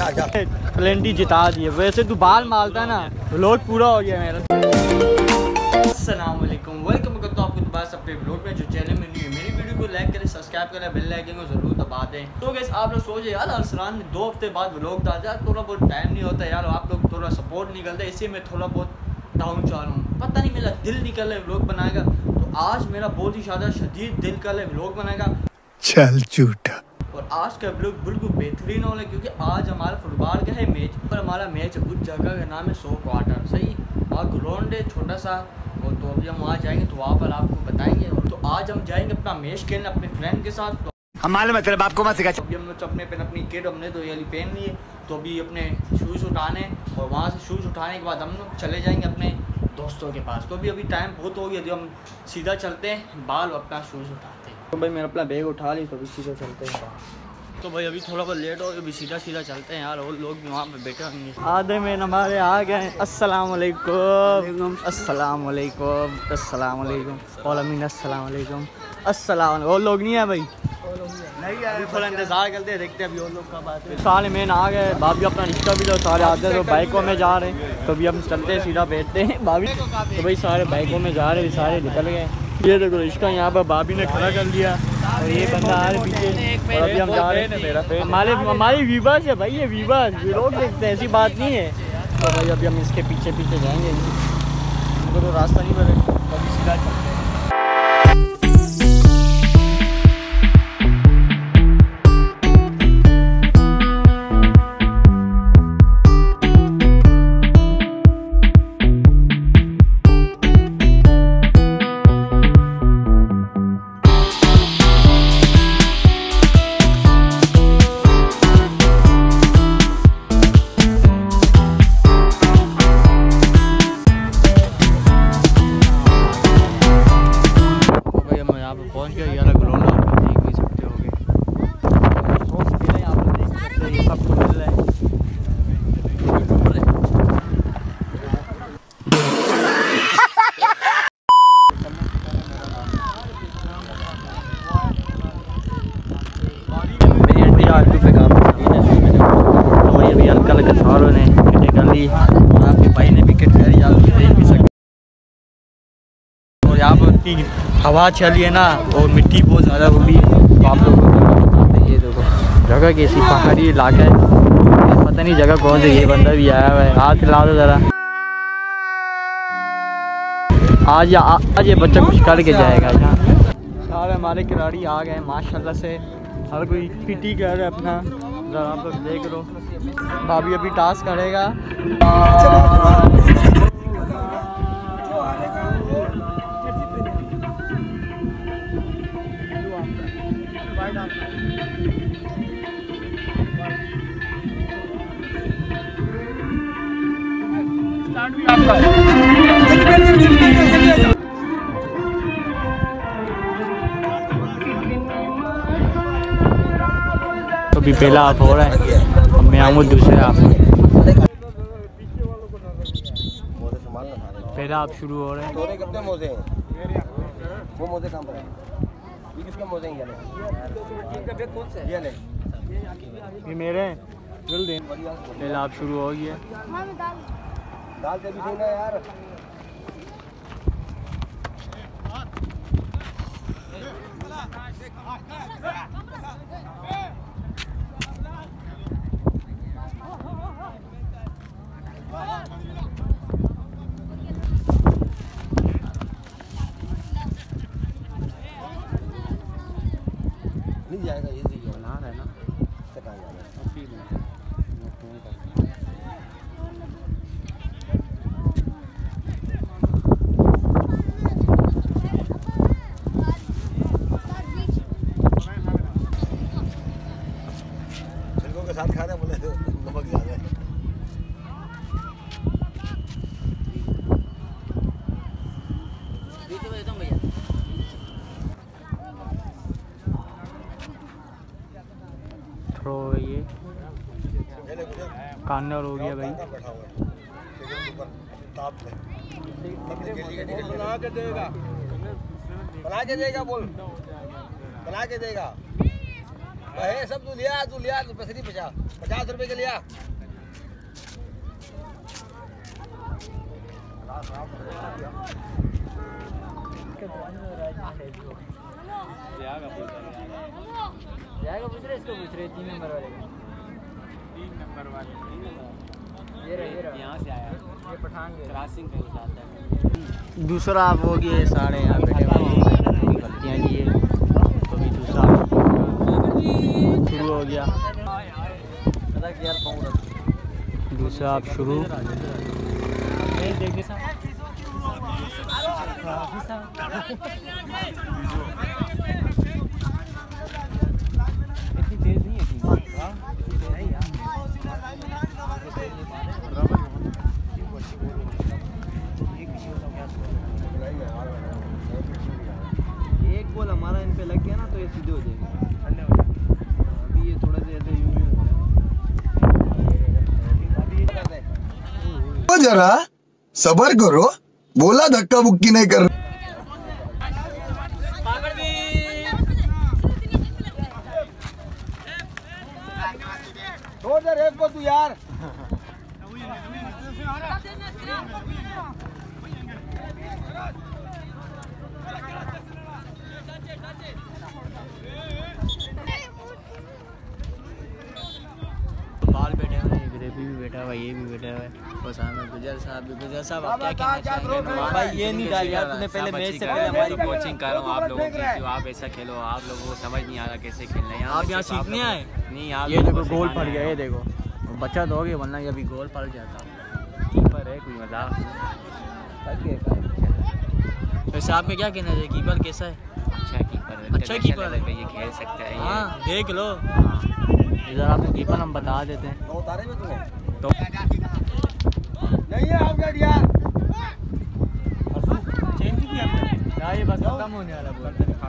Plenty जिता दिए। वैसे तू बाल मारता है ना, व्लॉग पूरा हो गया मेरा। अस्सलाम वालेकुम, वेलकम करता हूँ आपको दोबारा अपने व्लॉग में। जो चैनल में न्यू है मेरी वीडियो को लाइक करें, सब्सक्राइब करें, बेल आइकन को जरूर दबा दें। तो गाइस आप लोग सोचे यार अरसलान 2 हफ्ते बाद व्लॉग डालता है, थोड़ा बहुत टाइम नहीं होता यार, आप लोग थोड़ा सपोर्ट नहीं करते, इससे मैं थोड़ा बहुत डाउन चाह रहा हूँ। पता नहीं मेरा दिल निकल रहा है व्लॉग बनाएगा, तो आज मेरा बहुत ही ज़्यादा शदीद दिल कर है व्लॉग बनाएगा। चल झूठा। और आज का व्लॉग बिल्कुल बेहतरीन होगा क्योंकि आज हमारा फुटबॉल का है मैच, और हमारा मैच उस जगह का नाम है 100 क्वार्टर, सही, और ग्राउंड है छोटा सा। और तो अभी हम वहाँ जाएंगे तो वहाँ पर आपको बताएंगे। तो आज हम जाएंगे अपना मैच खेलने अपने फ्रेंड के साथ। हमारे मतलब आपको मत सिखा। अभी हम अपने अपनी किट हमने तो ये पहन ली है, तो अभी अपने शूज़ उठाने और वहाँ से शूज़ उठाने के बाद हम लोग चले जाएंगे अपने दोस्तों के पास। तो अभी टाइम बहुत हो गया, जो हम सीधा चलते हैं बाल अपना शूज़ उठाते हैं। तो भाई मैंने अपना बैग उठा ली, तो अभी सीधा चलते हैं। तो भाई अभी थोड़ा बहुत लेट हो गया, अभी सीधा चलते हैं यार, और लोग भी वहाँ पे बैठे होंगे। आधे में हमारे आ गए। अस्सलाम वालेकुम, अस्सलाम वालेकुम, अस्सलाम वालेकुम, वालेकुम अस्सलाम वालेकुम, अस्सलाम। और लोग नहीं है भाई, नहीं है, थोड़ा इंतजार करते हैं, देखते हैं अभी और लोग कब आते हैं। सारे मेन आ गए, भाभी अपना रिश्ता भी लो, सारे आते हैं तो बाइकों में जा रहे हैं। तो अभी हम चलते हैं, सीधा बैठते हैं भाभी। तो भाई सारे बाइकों में जा रहे हैं, सारे निकल गए। ये देखो रिश्ता यहाँ पर भाभी ने खड़ा कर लिया, और ये बंदा आ रहे पीछे। और अभी हम जा रहे हैं, हमारे व्यूवर्स है भाई, ये व्यूवर्स लोग देखते हैं, ऐसी बात नहीं है। तो भाई अभी हम इसके पीछे पीछे जाएंगे, हमको तो रास्ता नहीं मिले, तो अभी सीधा चलते हैं। पहुंच गया यार, ग्राउंड आप देख भी सकते होगे, यहाँ पर देख सकते हैं, सब कुछ मिल रहा है। अभी हल्का हल्का सारों ने किटें कर ली, आपके भाई ने भी किट करी, आप देख भी सकते। और यहाँ पर इतनी हवा चली है ना, और मिट्टी बहुत ज़्यादा हो रही है, तो आप लोगों को ये देखो जगह कैसी पहाड़ी इलाका है, पता नहीं जगह कौन सी। ये बंदा भी आया हुआ है, हाथ हिला दो ज़रा। आज ये बच्चा कुछ करके जाएगा यहाँ। सारे हमारे खिलाड़ी आ गए माशाल्लाह से, हर कोई पीटी कर रहा है अपना, ज़रा आप लोग देख लो। भाभी अभी टास्क करेगा। तो भी पहला आप हो रहा है, अब मैं आऊँ दूसरे आप। पहला आप शुरू हो रहे हैं। वो मोजे कहाँ पर है? ये किसका मोजे है? ये मेरे हैं, जल्दी। पहला आप शुरू हो गया। दाल दे भी सही ना यार। नहीं जाएगा, ये सही बना रहा है ना, कहाँ जाना है? साथ खा रहे बोले नमक ज़्यादा है। थ्रो ये कॉर्नर हो गया भाई। बना के देगा बोल, बना के देगा। सब तू लिया पैसे नहीं बचा 50 रुपए के लिया। जाएगा पूछ रहे, इसको पूछ रहे 3 नंबर वाले का। 3 नंबर वाले ये रहा यहाँ से आया, ये पठान क्रॉसिंग पे उठाता है। दूसरा आप हो गए सारे यहाँ बैठे हुए गलतियाँ किए, तो भी दूसरा शुरू हो गया। दूसरा आप शुरू इतनी तेज नहीं है एक बॉल हमारा इन पे लग गया ना तो ये सीधे हो जाएंगे। अभी ये थोड़ा सा ऐसे यूं हो रहा है। जरा सबर करो, बोला धक्का बुक्की नहीं कर। छोड़ दे रेस को तू यार। बाल बैठे हुए हैं, ग्रेवी भी बैठा हुआ है, ये भी बैठा हुआ है और सामने गुजर साहब भी। गुजर साहब आप क्या कहना चाहेंगे? भाई ये नहीं डाल यार, तूने पहले मैच से पहले हमारी कोचिंग कर रहा हूँ आप लोगों की, तो आप ऐसा खेलो। आप लोगों को समझ नहीं आ रहा कैसे खेलना है। आप यहाँ सीखने आए नहीं? आप ये देखो गोल पड़ गया, ये देखो बच्चा दोगे वरना ये अभी गोल पड़ जाता। कीपर है, कोई मजाक। वैसे आपका क्या कहना चाहिए, कीपर कैसा है? अच्छा कीपर है, अच्छा कीपर है, ये खेल सकता है। हाँ देख लो, इधर आपको कीपर हम बता देते हैं। उतारे में तूने तो नहीं है आउटसाइड यार। चेंज किया हमने, ये बस खत्म होने वाला बोल।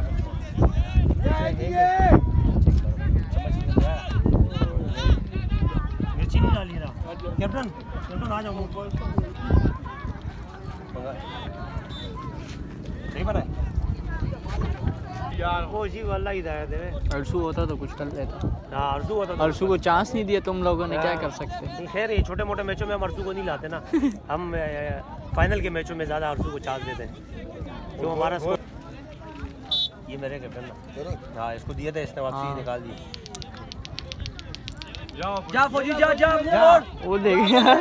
मिर्ची नहीं डाली रहा कैप्टन, कैप्टन आ जाओ। सही बात है यार, वो जी वाला हिदायत है। अरसू होता तो कुछ कर लेता। हाँ अरसू होता तो अरसू को चांस नहीं दिया तुम लोगों ने, क्या कर सकते। खैर ये छोटे मोटे मैचों में हम अरसू को नहीं लाते ना, हम फाइनल के मैचों में ज़्यादा अरसू को चांस देते हैं। तो हमारा ये मेरे कैप्टन ना, हाँ इसको दिए थे, इसने वापसी निकाल दी। जा फौजी जा जा वो देख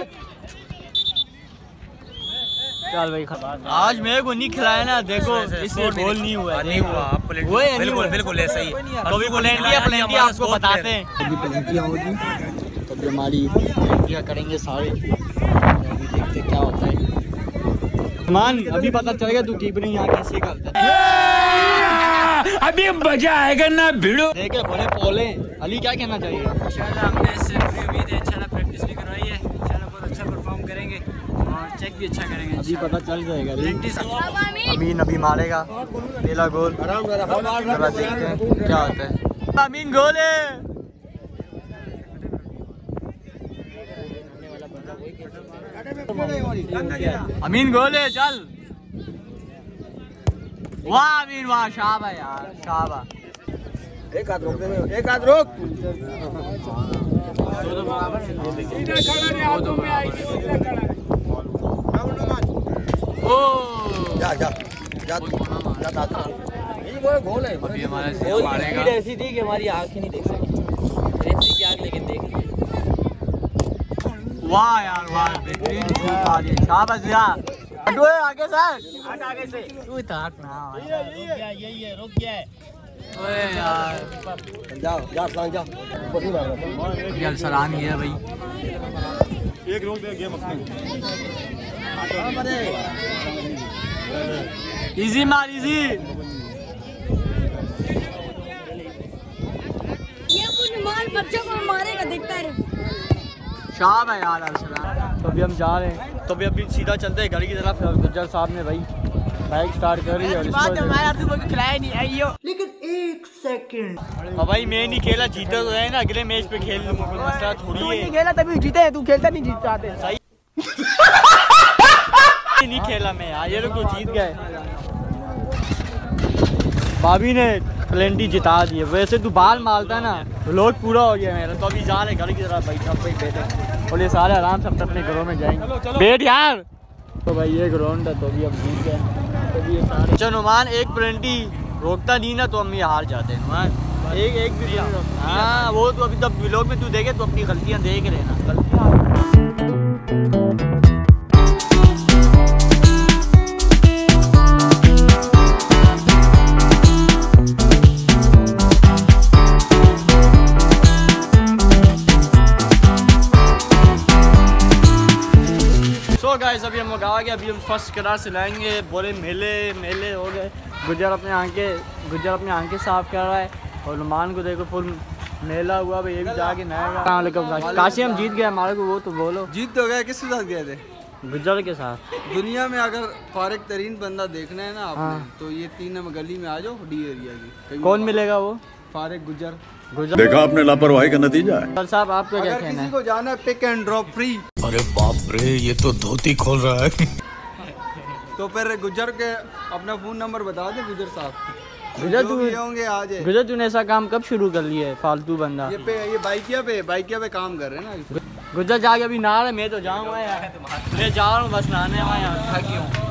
चल भाई। आज मेरे को नहीं खिलाया ना, देखो इसलिए गोल नहीं हुआ। नहीं हुआ, बिल्कुल बिल्कुल ऐसा ही। कभी प्लेंटियां आपको बताते हैं, अभी प्लेंटियां होगी तो भी हमारी प्लेंटियां करेंगे सारे। अभी देखते क्या होता है। मान अभी पता चलेगा तू कीपरिंग यहाँ कैसे करता है। अभी मजा आएगा ना भिड़ो। देखे बोले पोले अली क्या कहना चाहिए? इंशाल्लाह हमने इससे पूरी उम्मीद है, इंशाल्लाह प्रैक्टिस भी करवाई है, इंशाल्लाह बहुत अच्छा परफॉर्म करेंगे और चेक भी अच्छा करेंगे। अभी पता चल जाएगा। अमीन अभी मारेगा पहला गोल, जरा देखते हैं क्या होता है। अमीन गोल है, अमीन गोल है, चल वाह अमीन वाह, शाबाश यार शाबाश। एक हाथ रोक दे, एक हाथ रोक। जा जा जा जा, ये गोल है। अभी हमारा स्पीड ऐसी थी कि हमारी आंख ही नहीं देख सकी, रेफरी की आंख लेकिन देख ली। वाह यार वाह, बेहतरीन शाबाश यार। आगे सर, आगे से तू इतना ना यही है, रुक गया है। ओए यार जाओ जाओ सलाम जाओ, यार सलाम ही है भाई। एक रोक दे गेम अपनी। इजी मार इजी। ये कुछ मार बच्चों को मारेगा, देखता है। शाम है यार अरसलान। तो अभी हम जा रहे हैं, तो अभी सीधा चलते हैं घर की तरफ। गुज्जर साहब ने भाई बाइक स्टार्ट कर रही है और खिलाया नहीं है यो। लेकिन एक सेकंड, अब भाई मैं नहीं खेला, जीता तो है ना, अगले मैच पे खेल लूंगा, कोई मसला थोड़ी है। नहीं खेला तभी जीते हैं, तू खेलता नहीं जीत चाहते। सही नहीं खेला मैं यार, ये लोग तो जीत गए। भाभी ने प्लेंटी जिता दी है। वैसे तू बाल मारता है ना, लोग पूरा हो गया मेरा। तो अभी जा रहे घर की तरफ भाई, सब भाई बैठे और ये सारे आराम से अपने घरों में जाएंगे। बैठ यार। तो भाई ये ग्राउंड है, तो अभी अब जीत गए। तो ये सारे चलो नुमान एक प्लेंटी रोकता नहीं ना, तो हम ये हार जाते हैं नुमान। एक भी हाँ, वो तो अभी तब व्लॉग में तू देखे तो अपनी गलतियाँ देख रहे ना, गलतियाँ। तो गाइस अभी हम लोग आ गए। अभी हम फर्स्ट क्लास से लाएंगे। बोले मेले हो गए। गुजर अपने आंखें साफ कर रहा है और नुमान को देखो फुल मेला हुआ भाई। ये भी जाके नया काशी हम जीत गए। हमारे को वो तो बोलो। जीत तो गए। किसके साथ गए थे? गुजर के साथ। दुनिया में अगर फारिग तरीन बंदा देखना है ना आपने, हाँ। तो ये 3 नंबर गली में आ जाओ, डी एरिया की। कौन मिलेगा वो? फारिग गुजर। देखा आपने लापरवाही का नतीजा है। सर साहब आपको क्या कहना है? किसी को जाना है पिक एंड ड्रॉप फ्री। अरे बाप रे, ये तो धोती खोल रहा है। तो फिर गुजर के अपना फोन नंबर बता दे गुजर साहब। गुजर जो भी होंगे आज। गुजर तूने ऐसा काम कब शुरू कर लिया है? फालतू बंदा। ये बाइकिया पे काम कर रहे हैं ना। गुजर जाके अभी नहा रहे। मैं तो जाऊँगा यार, मैं जा रहा हूँ बस नहाने। वहाँ थक गया हूँ।